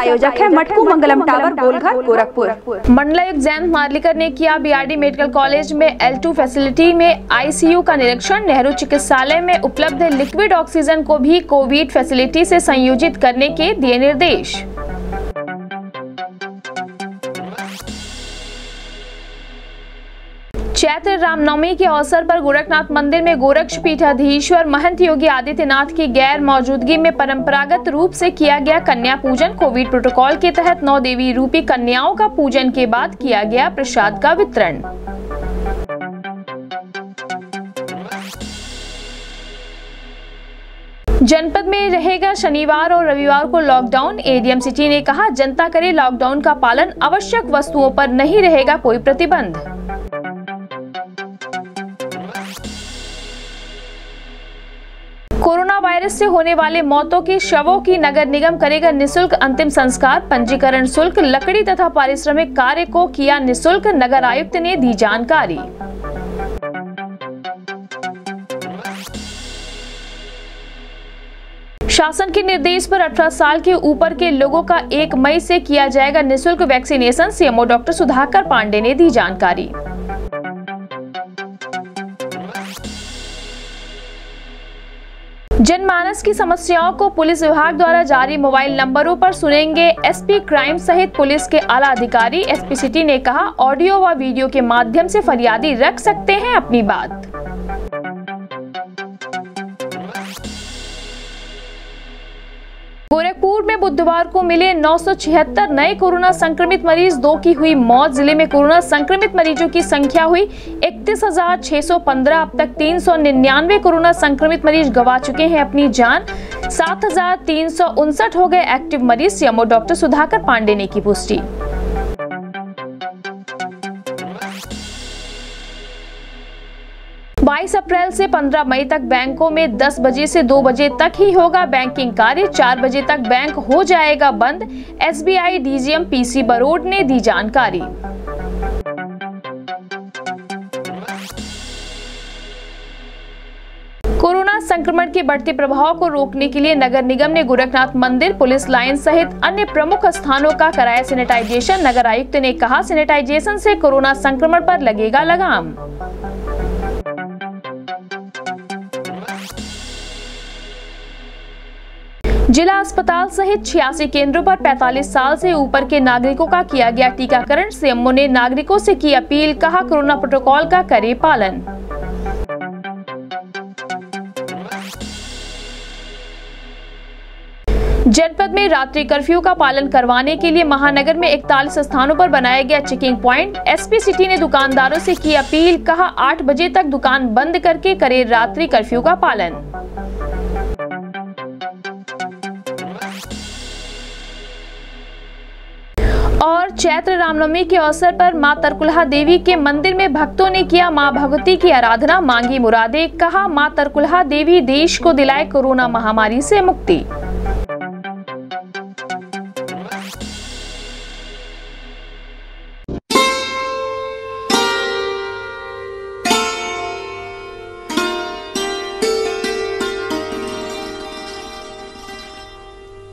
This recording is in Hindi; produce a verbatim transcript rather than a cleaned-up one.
प्रायोजक है मटकू मंगलम टावर, गोलघर, गोरखपुर। मंडलायुक्त जयंत मार्लिकर ने किया बीआरडी मेडिकल कॉलेज में एल टू फैसिलिटी में आईसीयू का निरीक्षण। नेहरू चिकित्सालय में उपलब्ध लिक्विड ऑक्सीजन को भी कोविड फैसिलिटी से संयोजित करने के दिए निर्देश। चैत्र रामनवमी के अवसर पर गोरखनाथ मंदिर में गोरक्ष पीठाधीश्वर महंत योगी आदित्यनाथ की गैर मौजूदगी में परंपरागत रूप से किया गया कन्या पूजन। कोविड प्रोटोकॉल के तहत नौ देवी रूपी कन्याओं का पूजन के बाद किया गया प्रसाद का वितरण। जनपद में रहेगा शनिवार और रविवार को लॉकडाउन। एडीएम सिटी ने कहा, जनता करे लॉकडाउन का पालन, आवश्यक वस्तुओं पर नहीं रहेगा कोई प्रतिबंध। कोरोना वायरस से होने वाले मौतों के शवों की नगर निगम करेगा निःशुल्क अंतिम संस्कार। पंजीकरण शुल्क, लकड़ी तथा पारिश्रमिक कार्य को किया निःशुल्क। नगर आयुक्त ने दी जानकारी। शासन के निर्देश पर अठारह साल के ऊपर के लोगों का एक मई से किया जाएगा निःशुल्क vaccination. CMO doctor Sudhakar Pandey ने दी जानकारी। जनमानस की समस्याओं को पुलिस विभाग द्वारा जारी मोबाइल नंबरों पर सुनेंगे एसपी क्राइम सहित पुलिस के आला अधिकारी। एसपी सिटी ने कहा, ऑडियो व वीडियो के माध्यम से फरियादी रख सकते हैं अपनी बात। गोरखपुर में बुधवार को मिले नौ सौ छिहत्तर नए कोरोना संक्रमित मरीज, दो की हुई मौत। जिले में कोरोना संक्रमित मरीजों की संख्या हुई इकतीस हजार छह सौ पंद्रह। अब तक तीन सौ निन्यानवे कोरोना संक्रमित मरीज गंवा चुके हैं अपनी जान। सात हजार तीन सौ उनसठ हो गए एक्टिव मरीज। सीएमओ डॉक्टर सुधाकर पांडे ने की पुष्टि। बाईस अप्रैल से पंद्रह मई तक बैंकों में दस बजे से दो बजे तक ही होगा बैंकिंग कार्य। चार बजे तक बैंक हो जाएगा बंद। एसबीआई डीजीएम पीसी बरोड ने दी जानकारी। कोरोना संक्रमण के बढ़ते प्रभाव को रोकने के लिए नगर निगम ने गोरखनाथ मंदिर, पुलिस लाइन सहित अन्य प्रमुख स्थानों का कराया सैनिटाइजेशन। नगर आयुक्त ने कहा, सैनिटाइजेशन से कोरोना संक्रमण पर लगेगा लगाम। जिला अस्पताल सहित छियासी केंद्रों पर पैंतालीस साल से ऊपर के नागरिकों का किया गया टीकाकरण। सीएमओ ने नागरिकों से की अपील, कहा कोरोना प्रोटोकॉल का करे पालन। जनपद में रात्रि कर्फ्यू का पालन करवाने के लिए महानगर में इकतालीस स्थानों पर बनाया गया चेकिंग प्वाइंट। एसपी सिटी ने दुकानदारों से की अपील, कहा आठ बजे तक दुकान बंद करके करे रात्रि कर्फ्यू का पालन। और चैत्र रामनवमी के अवसर पर मां तरकुलहा देवी के मंदिर में भक्तों ने किया मां भगवती की आराधना, मांगी मुरादें। कहा, मां तरकुलहा देवी देश को दिलाए कोरोना महामारी से मुक्ति।